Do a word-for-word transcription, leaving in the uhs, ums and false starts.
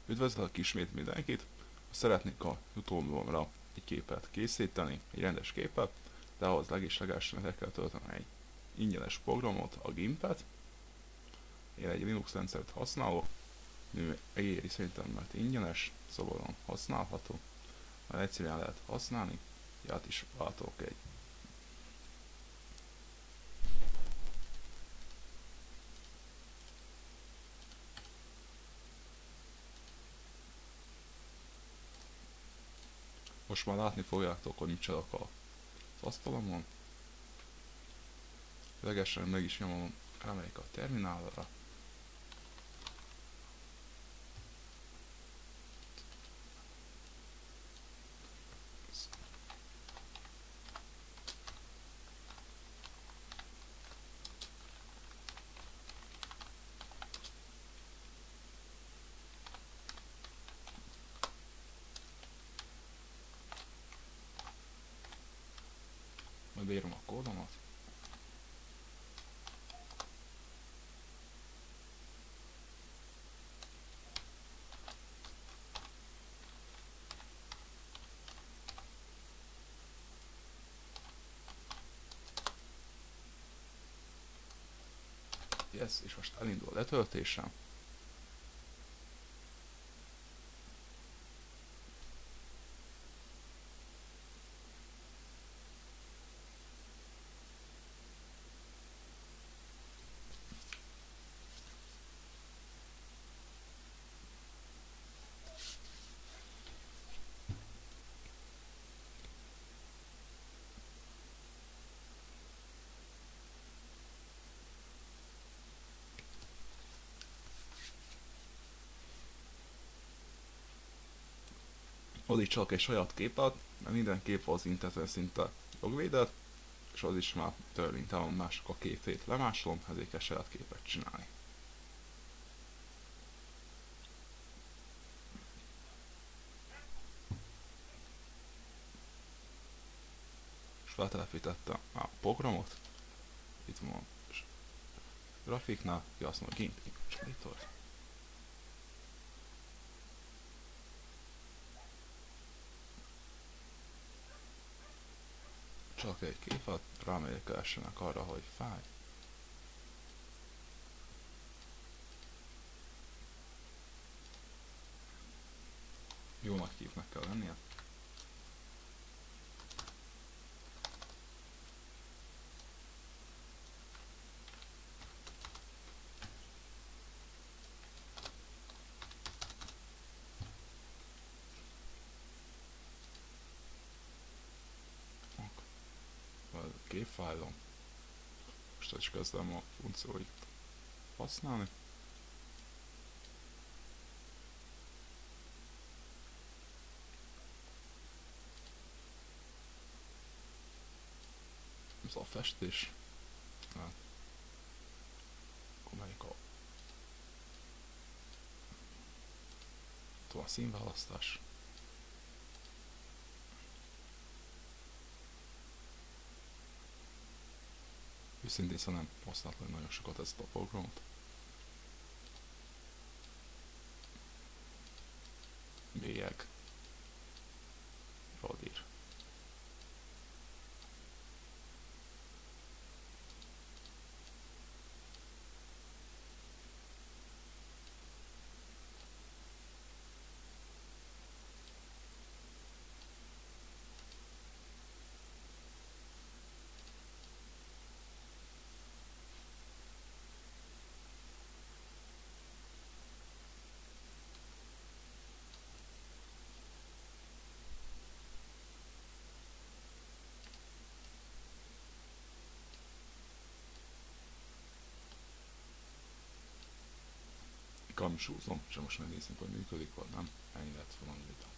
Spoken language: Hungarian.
Üdvözlök ismét mindenkit! Szeretnék a YouTube-omra egy képet készíteni, egy rendes képet, de ahhoz legislegesen le kell tölteni egy ingyenes programot, a gimpet. Én egy Linux rendszert használok, ő egéri szerintem, mert ingyenes, szabadon használható, mert egyszerűen lehet használni, át is váltok egy Most már látni fogjátok, hogy mit csinálok az asztalomon. Legesen meg is nyomom, elmegyek a terminálra. Majd beírom a kódomat. Yes, és most elindul a letöltésem. Oda csak egy saját képet, mert minden kép az interneten szinte jogvédett, és az is már törvénytelen mások a képét lemásolom, ezért kell saját képet csinálni. És feltelepítettem a programot, itt van a grafiknál, ki azt mondja, Gimp Illustrator. Csak egy képet, rámegyek elsőnek arra, hogy fáj. Jó nagy képnek kell lennie. Képfájlom. Most is kezdem a funkcióit használni. Ez a festés. Hát. Akkor melyik a... Itt a színválasztás. Őszintén szóval nem használtam nagyon sokat ezt a programot. Bélyeg. Radír. Kamsúzom, és most megnézzük, hogy működik vagy nem. Ennyi lett volna a videó.